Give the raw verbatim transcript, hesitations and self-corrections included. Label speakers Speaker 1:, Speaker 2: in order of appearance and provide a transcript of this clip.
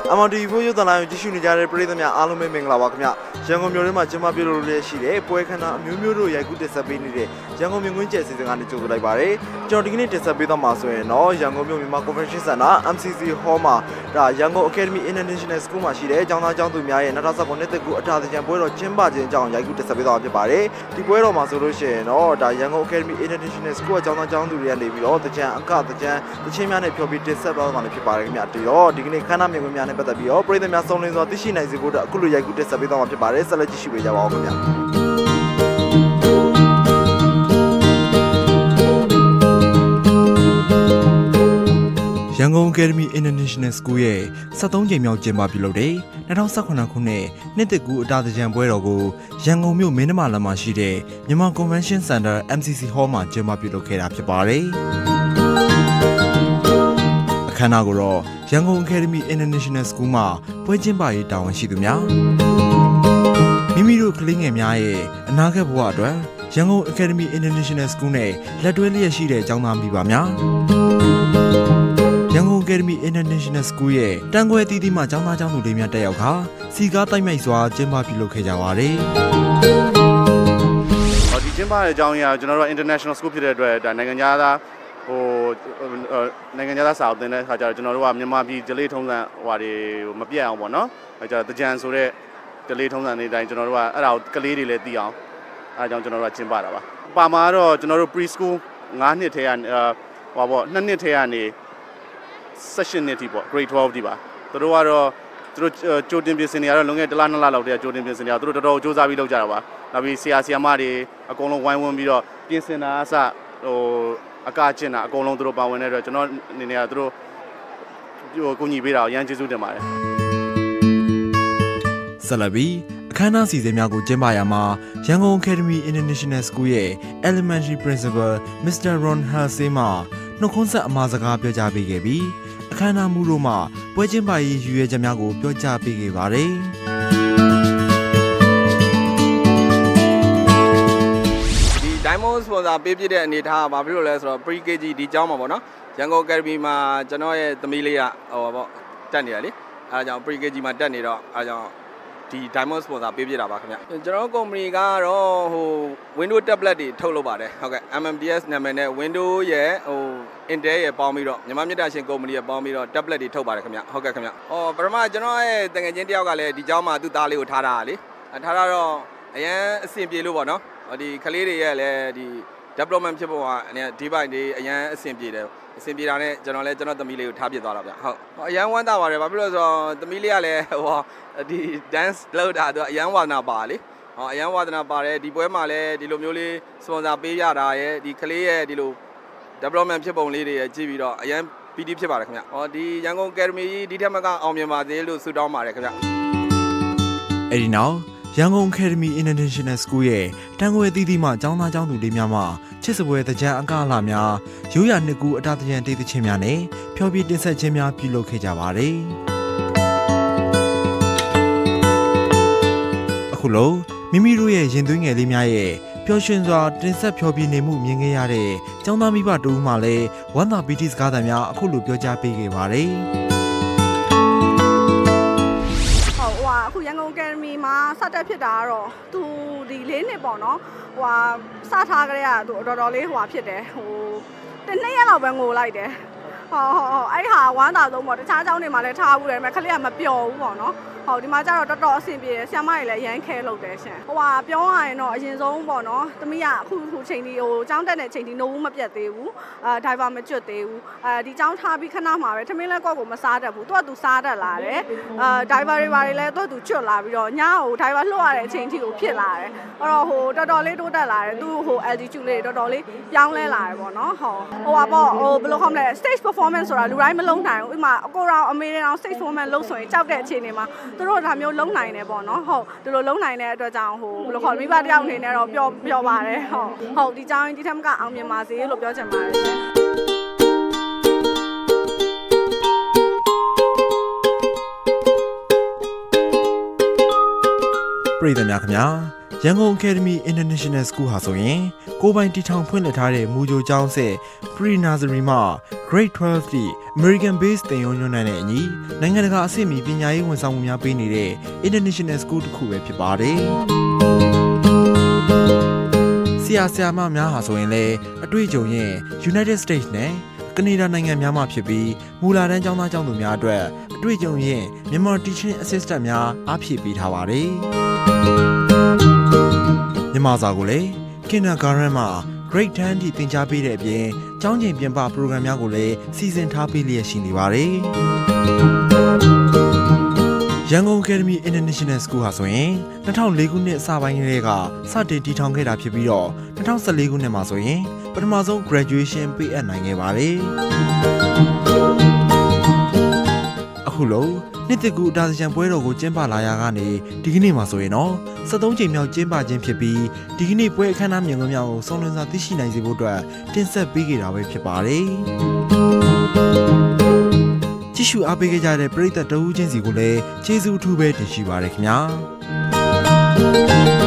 Speaker 1: M R T V four ရုပ်သံလိုင်းကိုကြည့်ရှုနေကြတဲ့ပရိသတ်များအားလုံးပဲမင်္ဂလာပါခင်ဗျရန်ကုန်မြို့ထဲမှာကျင်းပပြုလုပ်လို့ရှိတဲ့ပွဲခန်းအမျိုးမျိုးတို့ရိုက်ကူးတက်ဆက်ပေးနေတဲ့ရန်ကုန်မြို့ငွေကျဲစီစဉ်ကနေကြိုဆိုလိုက်ပါတယ်ကျွန်တော်ဒီကနေ့တက်ဆက်ပေးသွားမှာဆိုရင်တော့ရန်ကုန်မြို့မြန်မာ Convention Center M C C Hall မှာဒါရန်ကုန် Academy International School မှာရှိတဲ့ကျောင်းသားကျောင်းသူများရဲ့၂၀၁၉နှစ်သက်ကူအထာသင်္ကြန်ပွဲတော်ကျင်းပခြင်းအကြောင်းရိုက်ကူးတက်ဆက်ပေးသွားမှာဖြစ်ပါတယ်ဒီပွဲတော်မှာဆိုလို့ရှိရင်တော့ဒါရန်ကုန် Academy International School ကကျောင်းသားကျောင်းသူတွေကနေပြီးတော့တကြံအခတကြံတချင်းများနဲ့ဖျော်ဖြေတက်ဆက်သွားမှာဖြစ်ပါတယ်ခင်ဗျဒီတော့ဒီကနေ့ခန်းနာမြင်ကွင်းများနဲ့ပတ်သက်ပြီးတော့ပြည်သူများစုံလင်စွာသိရှိနိုင်စေဖို့အတွက်အခုလိုရိုက်ကူးတက်ဆက်ပေးသွားမှာဖြစ်ပါတယ်ဆက်လက်ကြည့်ရှုပေးကြပါဦးခင်ဗျရန်ကုန် Academy International School ရဲ့၁၃ကြိမ်မြောက်ကျင်းပပြုလုပ်တဲ့၂၀၁၇ခုနှစ်နှစ်သက်ကူအတာသင်္ကြန်ပွဲတော်ကိုရန်ကုန်မြို့မင်းနမလမ်းမှာရှိတဲ့မြန်မာ Convention Center M C C Hall မှာကျင်းပပြုလုပ်ခဲ့တာဖြစ်ပါတယ်အခမ်းအနားကိုတော့ရန်ကုန် Academy International School မှာပွဲကျင်းပရေးတာဝန်ရှိသူများမိမိတို့ကလေးငယ်များရဲ့အနာဂတ်ဘဝအတွက်ရန်ကုန် Academy International School နဲ့လက်တွဲလျက်ရှိတဲ့ကျောင်းသားမိဘများရန်ကုန် Academy International School ရဲ့တန်းခွဲတီးတီးမှကျောင်းသားကျောင်းသူတွေများတက်ရောက်ခါစီကားတိုက်မြိုက်စွာကျင်းပပြုလုပ်ခဲ့ကြပါတယ်
Speaker 2: ဟောဒီကျင်းပတဲ့အကြောင်းအရာကျွန်တော်တို့ International School ဖြစ်တဲ့အတွက်ဒါနိုင်ငံခြားသားဟိုနိုင်ငံခြားသားစာအုပ်တင်တဲ့ခါကျတော့ကျွန်တော်တို့ကမြန်မာပြည်ဒလေးထုံးစံဟိုတွေမပြတ်အောင်ပေါ့နော်အဲကျတော့တကြံဆိုတဲ့ဒလေးထုံးစံတွေတိုင်းကျွန်တော်တို့ကအဲ့ဒါကိုကလေးတွေလည်းသိအောင်အဲဒါကြောင့်ကျွန်တော်တို့ကကျင်းပတာပါပါမှာတော့ကျွန်တော်တို့ pre school ၅နှစ်ထဲကဟိုပေါ့၂နှစ်ထဲကနေsession နှစ်ထိပေါ့ grade twelve ထိပါသူတို့ကတော့သူတို့ကြိုတင်ပြင်ဆင်နေရတော့လုံခဲ့တစ်လနှစ်လလောက်တည်းကကြိုတင်ပြင်ဆင်နေရသူတို့တော်တော်စူးစမ်းပြီးလုပ်ကြတာပါနောက်ပြီးဆရာဆရာမတွေအကုန်လုံးဝိုင်းဝန်းပြီးတော့ပြင်ဆင်တာအစဟိုအကကျင်တာအကုန်လုံးသူတို့ပါဝင်တဲ့အတွက်ကျွန်တော်အနေနဲ့ကသူတို့ဟိုကူညီပေးတာကိုအရန်ကျေးဇူးတင်ပါတယ်
Speaker 1: ဆက်လက်ပြီးအခမ်းအနားစီစဉ်များကိုကျင်းပရာမှာရန်ကုန် Academy International School ရဲ့ Elementary Principal Mister Ron Halsey မှနှုတ်ခွန်းဆက်အမှာစကားပြောကြားပေးခဲ့ပြီးအခမ်းအနားမှုတို့မှာပွဲကျင်းပရေးရည်ရွယ်ချက်များကိုပြောကြားပေးခဲ့ပါတယ်
Speaker 3: ဒီ Diamond Sponsor ပေးပြတဲ့အနေထားကဘာဖြစ်လို့လဲဆိုတော့ Pre K G ဒီကျောင်းမှာပေါ့နော်ရန်ကုန် Academy မှာကျွန်တော်ရဲ့သမီးလေးကဟိုပေါ့တက်နေရလေအဲဒါကြောင့် Pre K G မှာတက်နေတော့အဲဒါကြောင့်ဒီ Diamond Sponsor ပေးပြတာပါခင်ဗျကျွန်တော် company ကတော့ဟို Windows tablet တွေထုတ်လုပ်ပါတယ်ဟုတ်ကဲ့ M M D S နာမည်နဲ့ Windows ရဲ့ဟို Int'l ရဲ့ပေါင်းပြီးတော့မြန်မာမြစ်တာရှင် company ရဲ့ပေါင်းပြီးတော့ tablet တွေထုတ်ပါတယ်ခင်ဗျဟုတ်ကဲ့ခင်ဗျဟောပထမကျွန်တော်ရဲ့တကယ်ချင်းတယောက်ကလည်းဒီကျောင်းမှာသူ့သားလေးကိုထားတာလေထားတာတော့အရန်အဆင်ပြေလို့ပေါ့နော်ဒီကလေးတွေရဲ့လည်းဒီ development ဖြစ်ဖို့အနေနဲ့ဒီဘိုင်တွေအရန်အဆင်ပြေတယ်အဆင်ပြေတာနဲ့ကျွန်တော်လည်းကျွန်တော်သမီးလေးကိုထားပြသွားတာဗျဟုတ်အရန်ဝမ်းသာပါတယ်ဘာဖြစ်လို့လဲဆိုတော့သမီးလေးကလည်းဟိုဒီ dance လုပ်တာသူအရန်ဝါသနာပါလေဟောအရန်ဝါသနာပါတယ်ဒီပွဲမှာလည်းဒီလိုမျိုးလေး sponsor ပေးရတာရဲ့ဒီကလေးရဲ့ဒီလို development ဖြစ်ပုံလေးတွေရဲ့ကြည့်ပြီးတော့အရန်ပီတိဖြစ်ပါတယ်ခင်ဗျဟောဒီရန်ကုန် Academy ဒီထက်မကအောင်မြင်ပါသေးလို့ဆုတောင်းပါတယ်ခင်ဗျ
Speaker 1: အဲ့ဒီနောက်ရန်ကုန် Academy International School ရဲ့တန်းခွဲသီးသီးမှကျောင်းသားကျောင်းသူတွေများမှချစ်စပွဲတကြံအကလာများရိုးရာနှစ်ကူအတာသင်္ကြန်တေးသချင်းများနဲ့ဖျော်ဖြေတင်ဆက်ခြင်းများပြုလုပ်ခဲ့ကြပါတယ်အခုလိုမိမိတို့ရဲ့ရင်သွေးငယ်လေးများရဲ့ပျော်ရွှင်စွာတင်ဆက်ဖျော်ဖြေနေမှုမြင်ခဲ့ရတဲ့ကျောင်းသားမိဘတို့မှလည်းဝမ်းသာပီတိစကားသံများအခုလိုပြောကြားပေးခဲ့ပါတယ်
Speaker 4: အခုရန်ကုန် Academy မှာစတက်ဖြစ်တာကတော့သူဒီလေးနှစ်ပေါ့နော်ဟိုဟာစထားကြတဲ့ကသူတော်တော်လေးဟိုဟာဖြစ်တယ်ဟိုတနေ့ရက်လောက်ပဲငိုလိုက်တယ်ဟောဟောအဲ့ဟာဝမ်းသာဆုံးပေါ့တခြားကျောင်းတွေမှာလည်းထားဘူးတယ်ဒါပေမဲ့ခလေးကမပျော်ဘူးပေါ့နော်ဟောဒီမှာကျတော့တော်တော်အဆင်ပြေတယ်ဆရာမတွေလည်းရမ်းခဲလုပ်တယ်ရှင်ဟိုဟာပြောရရင်တော့အရင်ဆုံးပေါ့နော်သမီးကအခုခုချိန်ဒီဟိုကျောင်းတက်တဲ့ချိန်ဒီနိုးဘူးမပြတ်သေးဘူးအာဒိုင်ဗာမကျွတ်သေးဘူးအဲဒီကျောင်းထားပြီးခဏမှာပဲထမင်းလဲကော့ကိုမစားတတ်ဘူးသူကသူစားတတ်လာတယ်အာဒိုင်ဗာတွေဘာတွေလဲသူကသူကျွတ်လာပြီးတော့ညဟိုဒိုင်ဗာလွှတ်ရတဲ့အချိန်ထိကိုဖြစ်လာတယ်အဲ့တော့ဟိုတော်တော်လေးတိုးတက်လာတယ်သူဟို altitude လေးတော်တော်လေးပြောင်းလဲလာတယ်ပေါ့နော်ဟောဟိုဟာပေါ့ဟိုဘယ်လိုခေါမလဲ stage performance ဆိုတာလူတိုင်းမလုံးနိုင်ဘူးဥပမာအကိုရောအမေရော stage performance လုပ်ဆိုရင်ကြောက်တဲ့အခြေအနေမှာသူတို့ဒါမျိုးလုံးနိုင်တယ်ပေါ့နော်ဟုတ်ဒီလိုလုံးနိုင်တဲ့အတွက်ကြောင့်ဟိုဘယ်လိုခေါ်မိဘတယောက်အနေနဲ့တော့ပျော်ပျော်ပါတယ်ဟုတ်ဟုတ်ဒီကြောင်းဒီထက်မကအောင်မြင်ပါစေလို့ပြောချင်ပါတယ်
Speaker 1: ပရိသတ်များခင်ဗျာရန်ကုန် Academy International School ဟာဆိုရင်ကိုပိုင်တီထောင်ဖွင့်လှစ်ထားတဲ့မူကြိုကျောင်းဆက် Pre Nursery မှ Grade twelve ထိ American Based သင်ရိုးညွှန်းတမ်းနဲ့အညီနိုင်ငံတကာအဆင့်မီပညာရေးဝန်ဆောင်မှုများပေးနေတဲ့ International School တစ်ခုပဲဖြစ်ပါတယ်ဆရာဆရာမများဟာဆိုရင်လည်းအတွေ့အကြုံရဲ့ United States နဲ့ကနေဒါနိုင်ငံများမှာဖြစ်ပြီးမူလာတန်းကျောင်းသားကျောင်းသူများအတွက်အတွေ့အကြုံရဲ့ Myanmar Teaching Assistant များအားဖြည့်ပေးထားပါတယ်မြန်မာစာကိုလည်း Kindergarten မှာ Grade 10 အထိသင်ကြားပေးတဲ့အပြင်ကျောင်းချိန်ပြင်ပ program များကိုလည်းစီစဉ်ထားပေးလျက်ရှိနေပါတယ်ရန်ကုန် Academy International School ဟာဆိုရင်၂၀၀၄ခုနှစ်အစပိုင်းကတည်းကစတင်တည်ထောင်ခဲ့တာဖြစ်ပြီးတော့၂၀၁၄ခုနှစ်မှာဆိုရင်ပထမဆုံး graduation ပေးအပ်နိုင်ခဲ့ပါတယ်အခုလိုနှစ်တကူအတားစံပွဲတော်ကိုကျင်းပလာရကနေဒီကနေ့မှာဆိုရင်တော့စက်သုံးချိန်မြောက်ကျင်းပခြင်းဖြစ်ပြီးဒီကနေ့ပွဲအခမ်းအနားမြင်ကွင်းများကိုစုံလင်စွာသိရှိနိုင်စေဖို့အတွက်တင်ဆက်ပေးခဲ့တာပဲဖြစ်ပါတယ်ကြည့်ရှုအားပေးခဲ့ကြတဲ့ပရိသတ်တအူးချင်းစီကိုလည်းကျေးဇူးအထူးပဲတင်ရှိပါရခင်ဗျာ